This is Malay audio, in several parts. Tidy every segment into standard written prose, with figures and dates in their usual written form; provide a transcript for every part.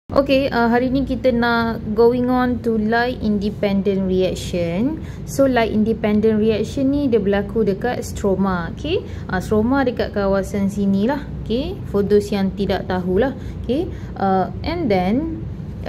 Okay, hari ni kita nak going on to light independent reaction. So light independent reaction ni dia berlaku dekat stroma. Okay, stroma dekat kawasan sini lah. Okay, for those yang tidak tahulah. Okay, and then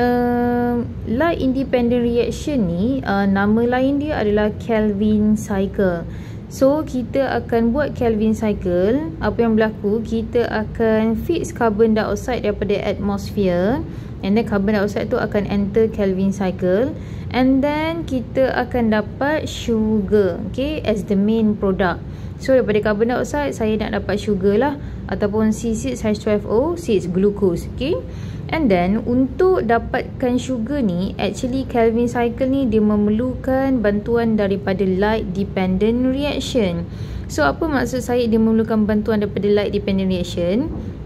light independent reaction ni nama lain dia adalah Kelvin cycle. So kita akan buat Kelvin cycle. Apa yang berlaku, kita akan fix carbon dioxide daripada atmosphere, and then carbon dioxide tu akan enter Kelvin cycle, and then kita akan dapat sugar, okay, as the main product. So daripada carbon dioxide saya nak dapat sugar lah, ataupun C6H12O, 6 glucose, okay. And then untuk dapatkan sugar ni, actually Kelvin cycle ni dia memerlukan bantuan daripada light dependent reaction. So apa maksud saya dia memerlukan bantuan daripada light dependent reaction?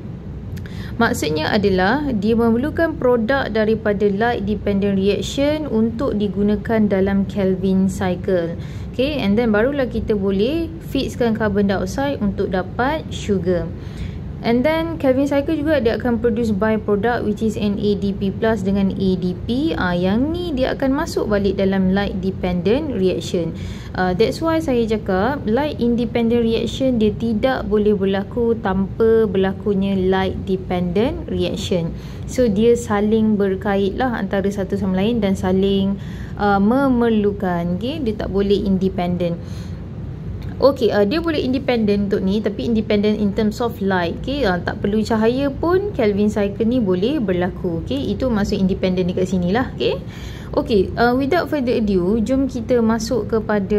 Maksudnya adalah dia memerlukan produk daripada light dependent reaction untuk digunakan dalam Kelvin cycle. Okay, and then barulah kita boleh fixkan carbon dioxide untuk dapat sugar. And then Kelvin cycle juga dia akan produce byproduct which is NADP+ dengan ADP. Yang ni dia akan masuk balik dalam light dependent reaction. That's why saya cakap light independent reaction dia tidak boleh berlaku tanpa berlakunya light dependent reaction. So dia saling berkait lah antara satu sama lain dan saling memerlukan. Okay? Dia tak boleh independent. Okay, dia boleh independent untuk ni, tapi independent in terms of light. Okay, tak perlu cahaya pun Kelvin cycle ni boleh berlaku. Okay, itu maksud independent dekat sini lah. Okay, okay, without further ado, jom kita masuk kepada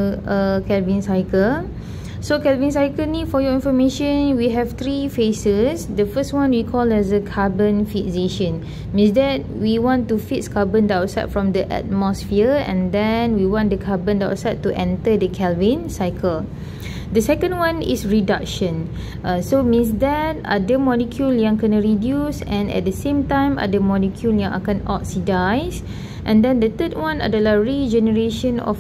Kelvin cycle. So Kelvin cycle ni, for your information, we have 3 phases. The first one we call as a carbon fixation. Means that we want to fix carbon dioxide from the atmosphere, and then we want the carbon dioxide to enter the Kelvin cycle. The second one is reduction. So means that ada molekul yang kena reduce, and at the same time ada molekul yang akan oxidize. And then the third one adalah regeneration of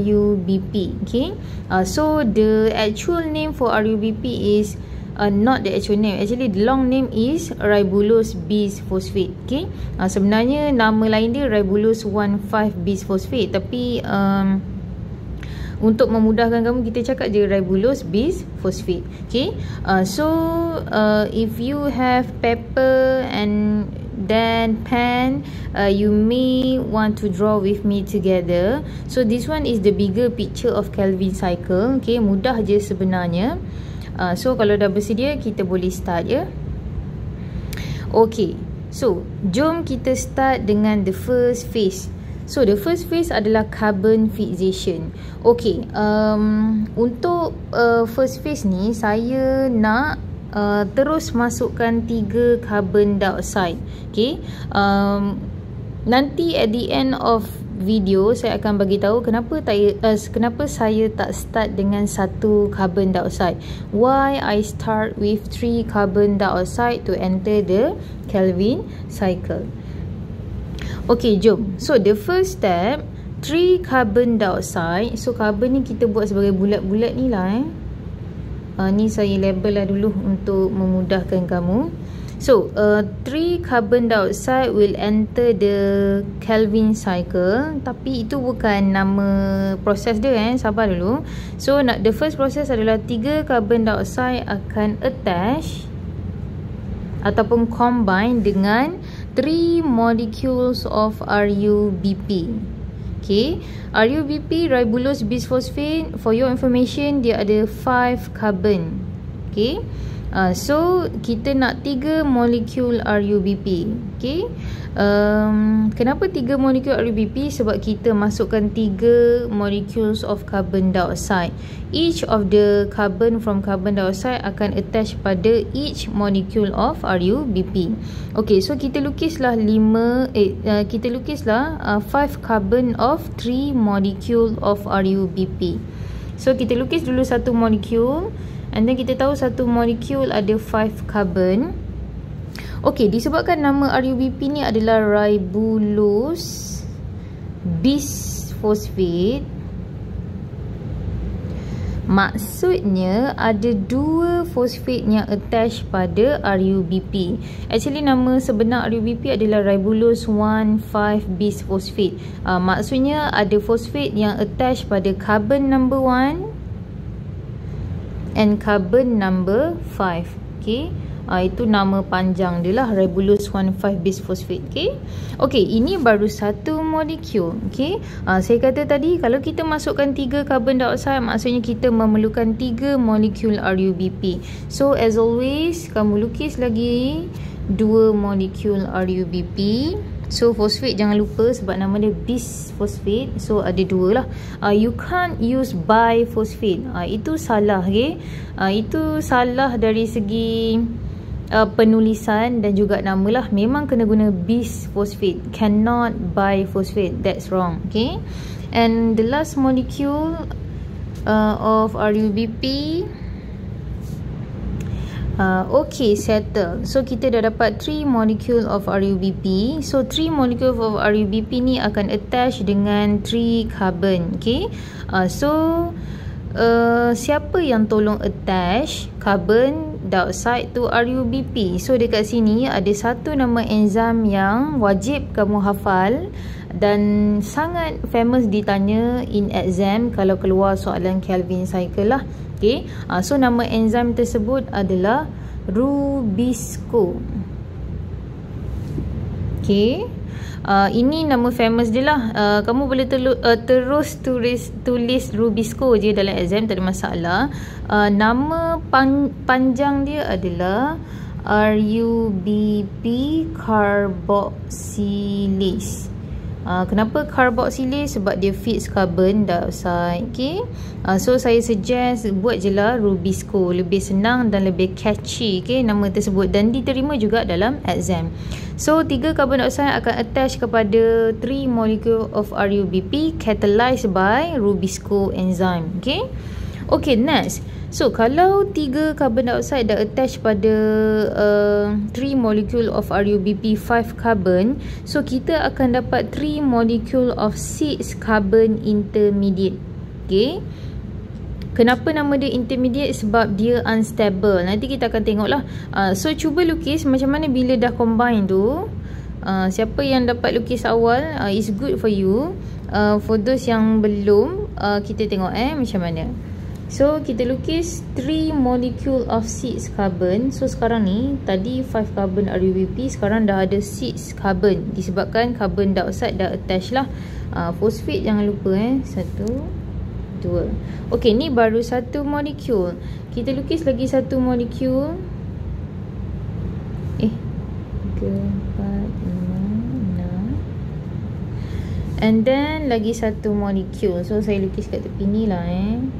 RUBP. Okay, so the actual name for RUBP is not the actual name. Actually the long name is ribulose bisphosphate. Okay, sebenarnya nama lain dia ribulose 1,5-bisphosphate, tapi untuk memudahkan kamu, kita cakap je ribulose bisphosphate. Okay, so if you have paper and then pen, you may want to draw with me together. So this one is the bigger picture of Kelvin cycle. Okay, mudah je sebenarnya. So kalau dah bersedia, kita boleh start ya. Okay, so jom kita start dengan the first phase. So the first phase adalah carbon fixation. Okay, untuk first phase ni saya nak terus masukkan 3 carbon dioxide. Okay, nanti at the end of video saya akan bagi tahu kenapa saya tak start dengan 1 carbon dioxide. Why I start with 3 carbon dioxide to enter the Kelvin cycle. Okay, jom. So the first step, 3 carbon dioxide. So carbon ni kita buat sebagai bulat-bulat ni lah ni saya label lah dulu untuk memudahkan kamu. So 3 carbon dioxide will enter the Kelvin cycle, tapi itu bukan nama proses dia sabar dulu. So the first process adalah 3 carbon dioxide akan attach ataupun combine dengan 3 molecules of RUBP. Okay, RUBP, ribulose bisphosphate, for your information, dia ada 5 carbon. Okay, so kita nak 3 molekul RUBP. Okay, kenapa 3 molekul RUBP? Sebab kita masukkan 3 molecules of carbon dioxide. Each of the carbon from carbon dioxide akan attach pada each molecule of RUBP. Okay, so kita lukislah 5 carbon of 3 molecule of RUBP. So kita lukis dulu satu molekul, and then kita tahu satu molekul ada 5 carbon. Okay, disebabkan nama RUBP ni adalah ribulose bisphosphate, Maksudnya ada dua fosfat yang attach pada RUBP. Actually nama sebenar RUBP adalah ribulose 1,5-bis phosphate. Maksudnya ada fosfat yang attach pada carbon number 1 and carbon number 5. Okay, itu nama panjang dia lah, ribulose 1,5-bis phosphate. Okay, ini baru satu molekul. Okay, saya kata tadi kalau kita masukkan 3 carbon dioxide, maksudnya kita memerlukan 3 molekul RUBP. So as always, kamu lukis lagi 2 molekul RUBP. So phosphate jangan lupa sebab nama dia bis phosphate. So ada 2 lah. You can't use biphosphate. Itu salah. Okay, itu salah dari segi penulisan dan juga nama lah. Memang kena guna bis phosphate, cannot biphosphate. That's wrong. Okay, and the last molecule of RUBP. Okay, settle. So kita dah dapat 3 molecule of RUBP. So 3 molecule of RUBP ni akan attach dengan 3 carbon. Okay, siapa yang tolong attach carbon dioxide to RUBP? So dekat sini ada satu nama enzim yang wajib kamu hafal dan sangat famous ditanya in exam kalau keluar soalan Calvin cycle lah. Okay, so nama enzim tersebut adalah Rubisco. Okay, ini nama famous dia lah. Kamu boleh terus tulis Rubisco je dalam exam, tak ada masalah. Nama panjang dia adalah RUBP carboxylase. Kenapa carboxylase? Sebab dia fix carbon dioxide. Okay, so saya suggest buat je lah Rubisco, lebih senang dan lebih catchy. Okay, nama tersebut dan diterima juga dalam exam. So 3 carbon dioxide akan attach kepada 3 molecule of RUBP catalyzed by Rubisco enzyme. Okay, okay, next. So kalau 3 carbon dioxide dah attach pada 3 molecule of RUBP 5 carbon, so kita akan dapat 3 molecule of 6 carbon intermediate. Okay, kenapa nama dia intermediate? Sebab dia unstable. Nanti kita akan tengok lah. So cuba lukis macam mana bila dah combine tu. Siapa yang dapat lukis awal, is good for you. For those yang belum, kita tengok macam mana. So kita lukis 3 molecule of 6 carbon. So sekarang ni tadi 5 carbon RUBP, sekarang dah ada 6 carbon disebabkan carbon dioxide dah attach lah. Phosphate jangan lupa 1, 2. Okey, ni baru satu molekul. Kita lukis lagi satu molekul. 3, 4, 5, 6. And then lagi satu molekul. So saya lukis kat tepi ni lah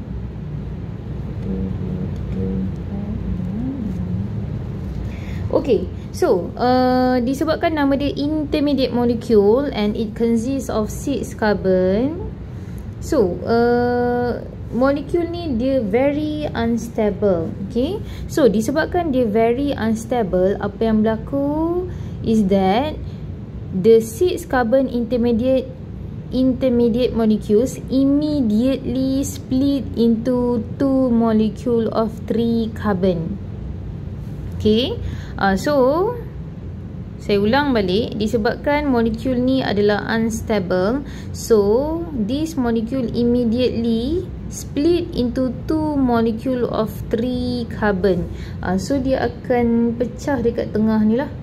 Okay, so disebabkan nama dia intermediate molecule and it consists of 6 carbon. So molekul ni dia very unstable. Okay, so disebabkan dia very unstable, apa yang berlaku is that the 6 carbon intermediate molecules immediately split into 2 molecule of 3 carbon. Okay, so saya ulang balik, disebabkan molekul ni adalah unstable, so this molecule immediately split into 2 molecule of 3 carbon. So dia akan pecah dekat tengah ni lah.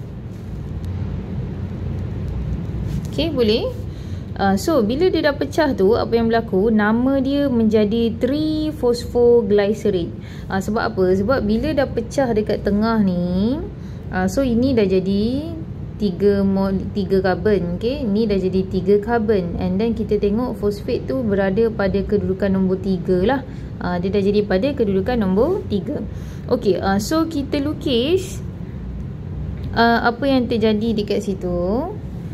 Okay, boleh? So bila dia dah pecah tu, apa yang berlaku, nama dia menjadi 3-phosphoglycerate. Sebab apa? Sebab bila dah pecah dekat tengah ni, so ini dah jadi 3 carbon. Okay, ini dah jadi 3 carbon. And then kita tengok fosfat tu berada pada kedudukan nombor 3 lah. Dia dah jadi pada kedudukan nombor 3. Okay, so kita lukis apa yang terjadi dekat situ.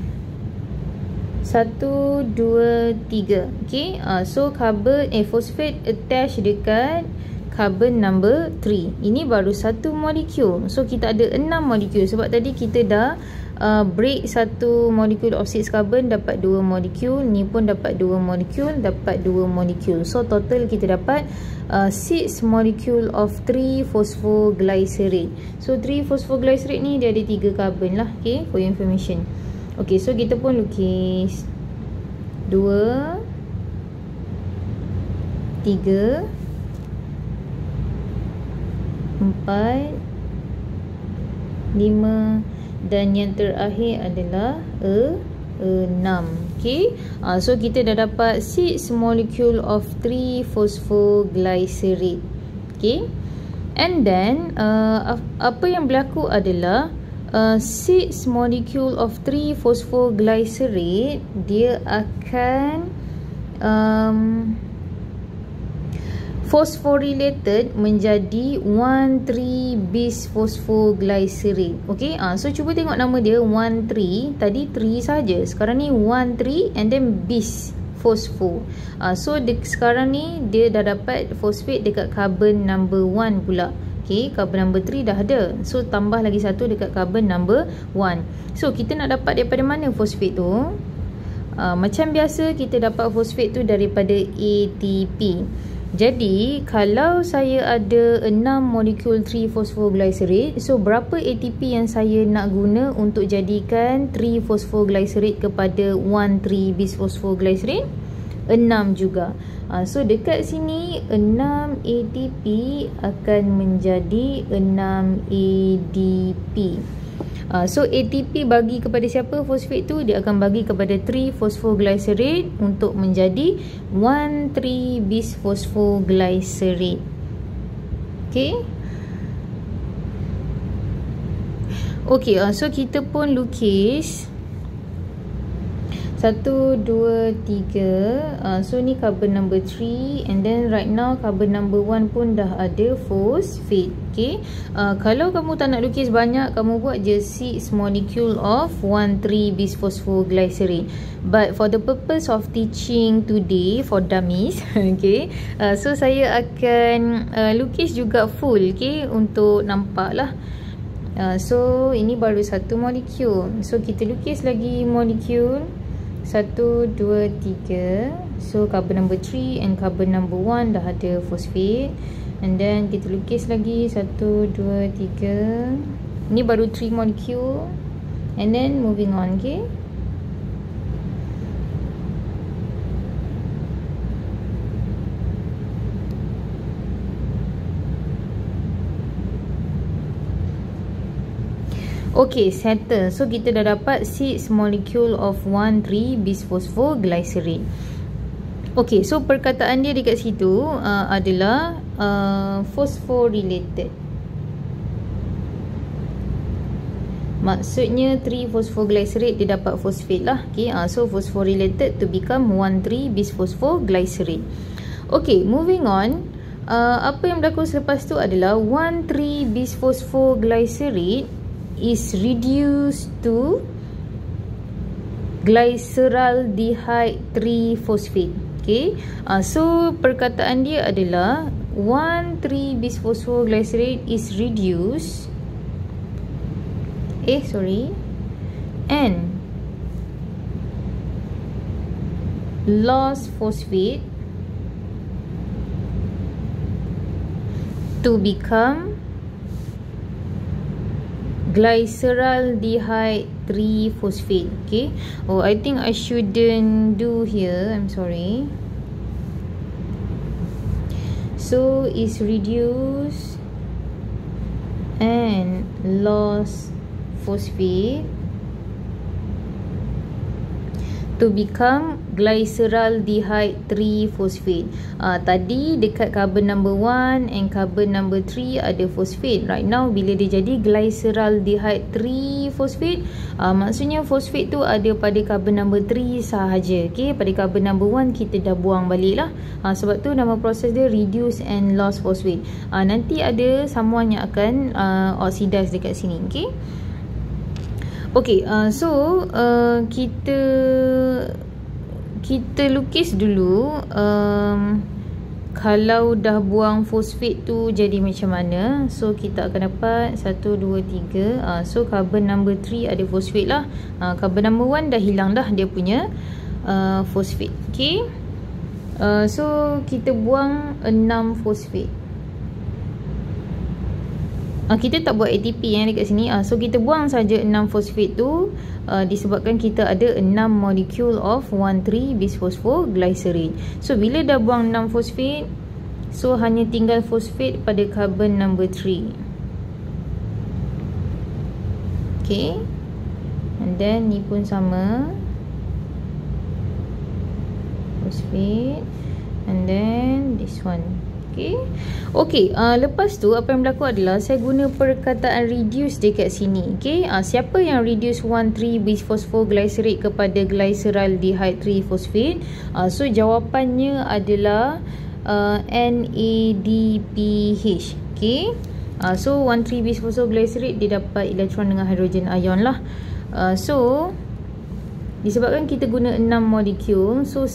1, 2, 3. Okay, so carbon fosfat attach dekat carbon number 3. Ini baru satu molekul. So kita ada 6 molekul sebab tadi kita dah break satu molekul of 6 carbon dapat 2 molekul, ni pun dapat 2 molekul, dapat 2 molekul. So total kita dapat 6 molecule of 3 phosphoglycerate. So 3 phosphoglycerate ni dia ada 3 carbon lah, okay, for your information. Okay, so kita pun lukis 2 3 4 5 dan yang terakhir adalah 6. Okay, so kita dah dapat 6 molecule of 3 phosphoglycerate. Okay, and then apa yang berlaku adalah 6 molecule of 3 phosphoglycerate dia akan phosphorylated menjadi 1,3-bis phosphoglycerate. Okay, so cuba tengok nama dia 1,3. Tadi 3 saja, sekarang ni 1,3 and then bis phospho. So sekarang ni dia dah dapat phosphate dekat carbon number 1 pula. Okay, carbon number 3 dah ada, so tambah lagi satu dekat carbon number 1. So kita nak dapat daripada mana phosphate tu? Macam biasa kita dapat phosphate tu daripada ATP. Jadi kalau saya ada 6 molekul 3 phosphoglycerate, so berapa ATP yang saya nak guna untuk jadikan 3 phosphoglycerate kepada 1,3 bis phosphoglycerate? 6 juga. So dekat sini 6 ATP akan menjadi 6 ADP. So ATP bagi kepada siapa fosfat tu? Dia akan bagi kepada 3 phosphoglycerate untuk menjadi 1,3 bis phosphoglycerate. Okay. Okay, so kita pun lukis 1, 2, 3. So ni carbon number 3, and then right now carbon number 1 pun dah ada phosphate. Okay, kalau kamu tak nak lukis banyak, kamu buat je 6 molecule of 1,3 bis phosphoglycerate. But for the purpose of teaching today for dummies, okay, so saya akan lukis juga full, okay, untuk nampak lah. So ini baru satu molekul, so kita lukis lagi molekul 1, 2, 3. So carbon number 3 and carbon number 1 dah ada phosphate. And then kita lukis lagi 1, 2, 3. Ni baru 3 molecule. And then moving on, okay. Okay, settle. So kita dah dapat 6 molecule of 1,3 bis phosphoglycerate. Okay, so perkataan dia dekat situ adalah phosphorylated. Maksudnya 3 phosphoglycerate dia dapat phosphate lah. Okay, so phosphorylated to become 1,3 bis phosphoglycerate. Okay, moving on. Apa yang berlaku selepas tu adalah 1,3 bis phosphoglycerate is reduced to glyceraldehyde 3 phosphate. Okay, so perkataan dia adalah 1,3 bis phosphoglycerate is reduced and lost phosphate to become glyceraldehyde 3 phosphate. Okay, I think I shouldn't do here, I'm sorry. So is reduced and lost phosphate to become glyceraldehyde 3 phosphate. Tadi dekat carbon number 1 and carbon number 3 ada phosphate. Right now bila dia jadi glyceraldehyde 3 phosphate, maksudnya phosphate tu ada pada carbon number 3 sahaja. Okay, pada carbon number 1 kita dah buang balik lah. Sebab tu nama proses dia reduce and lost phosphate. Nanti ada someone yang akan oxidize dekat sini. Okay. Okay, so kita lukis dulu kalau dah buang fosfat tu jadi macam mana. So kita akan dapat 1, 2, 3. So carbon number 3 ada fosfat lah. Carbon number 1 dah hilang dah dia punya fosfat. Okay. So kita buang 6 fosfat. Kita tak buat ATP yang dekat sini. So kita buang saja 6 fosfat tu disebabkan kita ada 6 molekul of 1,3-bisphosphoglycerate. So bila dah buang 6 fosfat, so hanya tinggal fosfat pada carbon number 3. Okay. And then ni pun sama, fosfat. And then this one. Okay, lepas tu apa yang berlaku adalah saya guna perkataan reduce dekat sini. Okay, siapa yang reduce 1,3-bisphosphoglycerate kepada glyceraldehyde 3-phosphate? So jawapannya adalah NADPH. Okay, so 1,3-bisphosphoglycerate dia dapat elektron dengan hidrogen ion lah. So disebabkan kita guna 6 molekul, so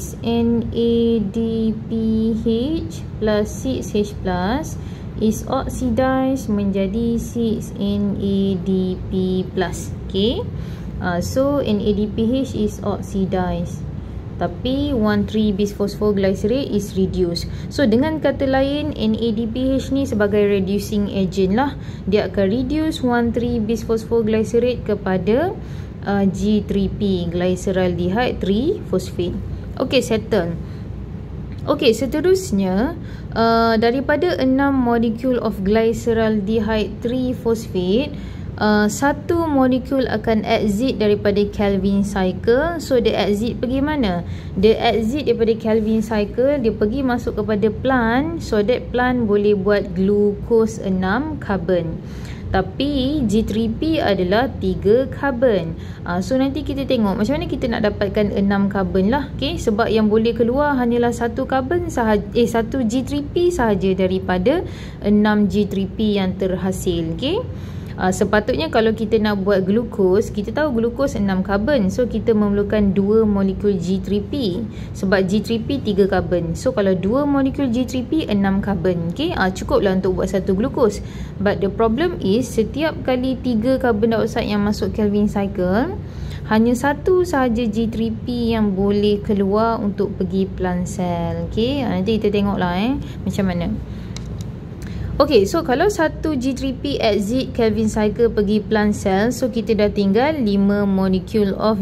6NADPH plus 6H plus is oxidized menjadi 6NADP plus. Okay, so NADPH is oxidized, tapi 1,3-bisphosphoglycerate is reduced. So dengan kata lain, NADPH ni sebagai reducing agent lah. Dia akan reduce 1,3-bisphosphoglycerate kepada G3P, glyceraldehyde 3-phosphate. Okay, settle. Okay, seterusnya daripada 6 molekul of glyceraldehyde 3-phosphate, satu molekul akan exit daripada Calvin cycle. So dia exit pergi mana? Dia exit daripada Calvin cycle, dia pergi masuk kepada plant, so that plant boleh buat glucose 6 carbon. Tapi G3P adalah 3 carbon. So nanti kita tengok macam mana kita nak dapatkan 6 carbon lah. Okay, sebab yang boleh keluar hanyalah 1 carbon sahaja, 1 G3P sahaja daripada 6 G3P yang terhasil. Okay, sepatutnya kalau kita nak buat glukos, kita tahu glukos 6 karbon. So kita memerlukan 2 molekul G3P. Sebab G3P 3 karbon. So kalau 2 molekul G3P 6 karbon. Okay, cukuplah untuk buat satu glukos. But the problem is, setiap kali 3 carbon dioxide yang masuk Calvin cycle, hanya satu sahaja G3P yang boleh keluar untuk pergi plant cell. Okay, nanti kita tengoklah macam mana. Okay, so kalau satu G3P exit Calvin cycle pergi plant cell, so kita dah tinggal 5 molekul of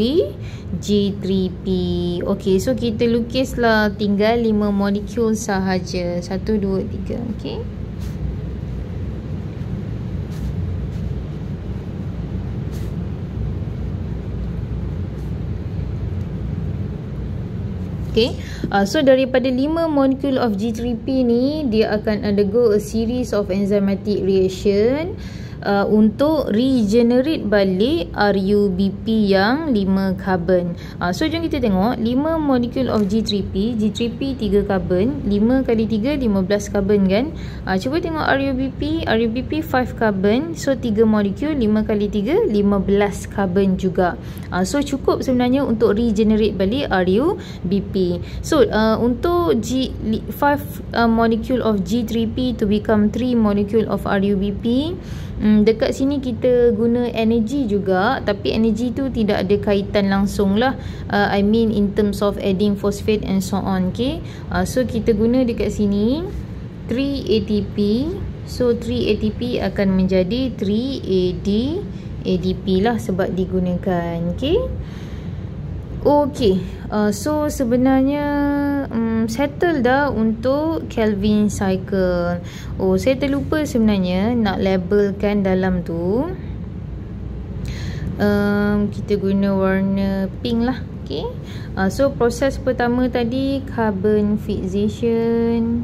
G3P. Okay, so kita lukislah tinggal 5 molekul sahaja. 1, 2, 3. Okay. Okay, so daripada 5 molekul of G3P ni, dia akan undergo a series of enzymatic reaction untuk regenerate balik RUBP yang 5 carbon. So jom kita tengok 5 molekul of G3P. G3P 3 carbon, 5 kali 3 15 carbon kan. Cuba tengok RUBP. RUBP 5 carbon, so 3 molekul, 5 kali 3 15 carbon juga. So cukup sebenarnya untuk regenerate balik RUBP. So untuk 5 molekul of G3P to become 3 molekul of RUBP, dekat sini kita guna energy juga, tapi energy tu tidak ada kaitan langsung lah. I mean in terms of adding phosphate and so on. Okay, so kita guna dekat sini 3 ATP. So 3 ATP akan menjadi 3 ADP lah sebab digunakan. Okay. Okay, so sebenarnya settle dah untuk Calvin cycle. Oh, saya terlupa sebenarnya nak labelkan dalam tu. Kita guna warna pink lah. Okay, so proses pertama tadi carbon fixation.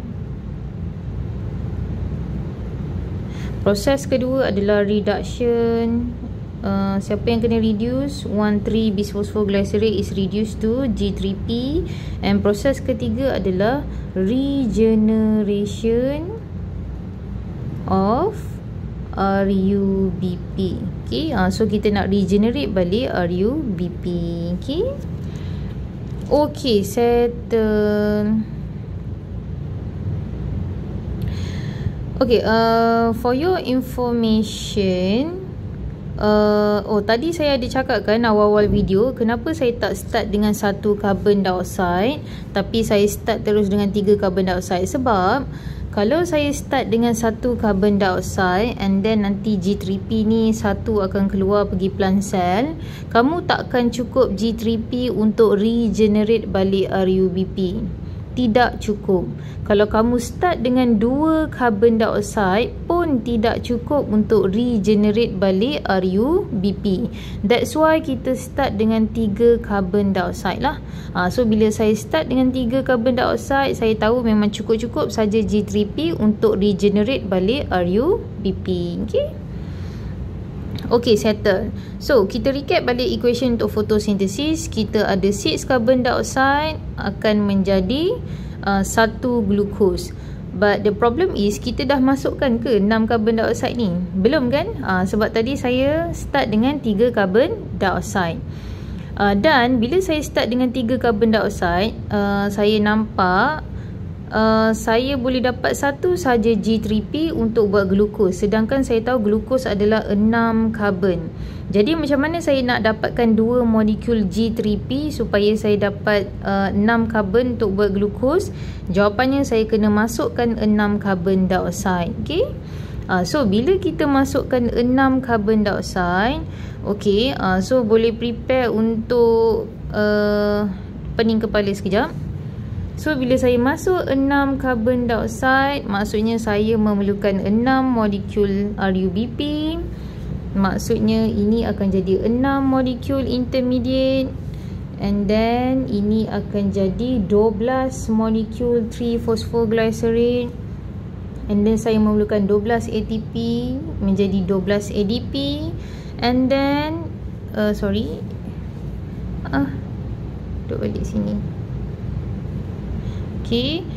Proses kedua adalah reduction. Siapa yang kena reduce? 1,3-bisphosphoglycerate is reduced to G3P. And proses ketiga adalah regeneration of RUBP. Okay, so kita nak regenerate balik RUBP. Okay, okay, settle. Okay, for your information, tadi saya ada cakap kan awal-awal video, kenapa saya tak start dengan 1 carbon dioxide tapi saya start terus dengan 3 carbon dioxide. Sebab kalau saya start dengan 1 carbon dioxide and then nanti G3P ni satu akan keluar pergi plant cell, kamu takkan cukup G3P untuk regenerate balik RUBP. Tidak cukup. Kalau kamu start dengan 2 carbon dioxide pun tidak cukup untuk regenerate balik RUBP. That's why kita start dengan 3 carbon dioxide lah. So bila saya start dengan 3 carbon dioxide, saya tahu memang cukup-cukup saja G3P untuk regenerate balik RUBP. Okay, settle. So, kita recap balik equation untuk photosynthesis. Kita ada 6 carbon dioxide akan menjadi 1 glucose. But the problem is, kita dah masukkan ke 6 carbon dioxide ni? Belum kan? Sebab tadi saya start dengan 3 carbon dioxide. Dan bila saya start dengan 3 carbon dioxide, saya nampak saya boleh dapat satu saja G3P untuk buat glukos, sedangkan saya tahu glukos adalah 6 carbon. Jadi macam mana saya nak dapatkan 2 molekul G3P supaya saya dapat 6 carbon untuk buat glukos? Jawapannya saya kena masukkan 6 carbon dioxide. Okay? So bila kita masukkan 6 carbon dioxide, okay, so boleh prepare untuk pening kepala sekejap. So bila saya masuk 6 carbon dioxide, maksudnya saya memerlukan 6 molekul RUBP. Maksudnya ini akan jadi 6 molekul intermediate, and then ini akan jadi 12 molekul 3-phosphoglycerate, and then saya memerlukan 12 ATP menjadi 12 ADP, and then duduk balik sini. Okay,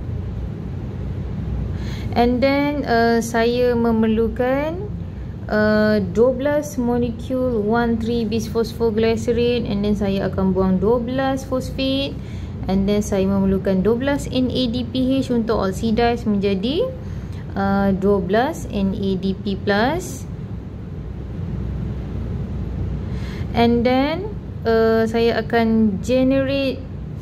and then saya memerlukan 12 molekul 1,3-bisphosphoglycerate, and then saya akan buang 12 fosfat, and then saya memerlukan 12 NADPH untuk oxidize menjadi 12 NADP+, and then saya akan generate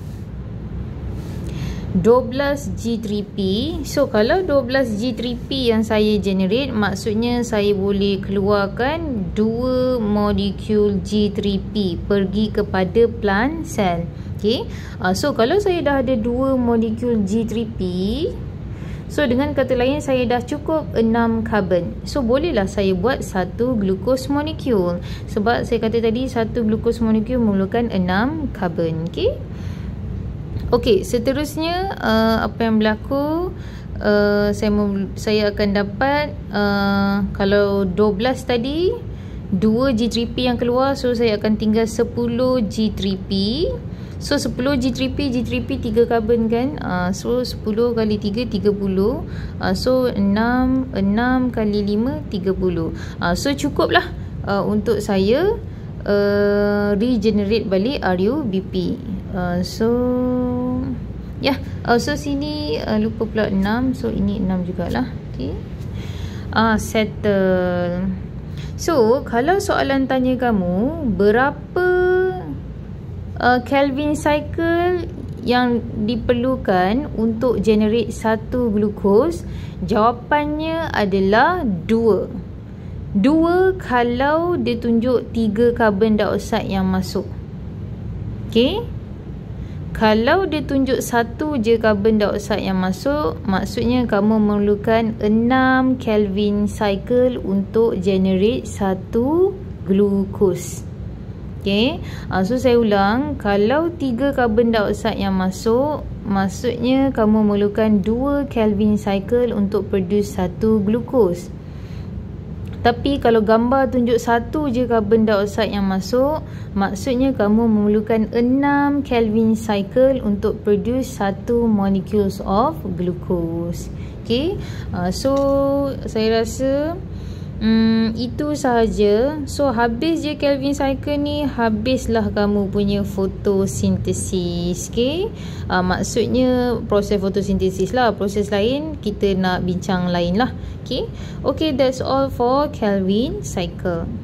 12 G3P. So kalau 12 G3P yang saya generate, maksudnya saya boleh keluarkan 2 molekul G3P pergi kepada plant cell. Okay, so kalau saya dah ada 2 molekul G3P, so dengan kata lain saya dah cukup 6 carbon. So bolehlah saya buat 1 glucose molekul, sebab saya kata tadi 1 glucose molekul memerlukan 6 carbon. Okay. Okey, seterusnya apa yang berlaku, saya akan dapat kalau 12 tadi 2 G3P yang keluar, so saya akan tinggal 10 G3P. So 10 G3P 3 carbon kan, so 10 kali 3 30, so 6 kali 5 30. So cukup lah untuk saya regenerate balik RUBP. So sini lupa pula 6, so ini 6 jugalah. Okay, settle. So kalau soalan tanya kamu berapa Kelvin cycle yang diperlukan untuk generate 1 glukos, jawapannya adalah 2 kalau dia tunjuk 3 carbon dioxide yang masuk. Okay, kalau dia tunjuk 1 je carbon dioxide yang masuk, maksudnya kamu memerlukan 6 Kelvin cycle untuk generate 1 glukos. Okay, so saya ulang, kalau 3 carbon dioxide yang masuk, maksudnya kamu memerlukan 2 Kelvin cycle untuk produce 1 glukos. Tapi kalau gambar tunjuk 1 je carbon dioxide yang masuk, maksudnya kamu memerlukan 6 Kelvin cycle untuk produce 1 molecules of glucose. Okay, so saya rasa Itu sahaja. So habis je Calvin cycle ni, habislah kamu punya fotosintesis. Okay, maksudnya proses fotosintesis lah. Proses lain kita nak bincang lain lah. Okay, that's all for Calvin cycle.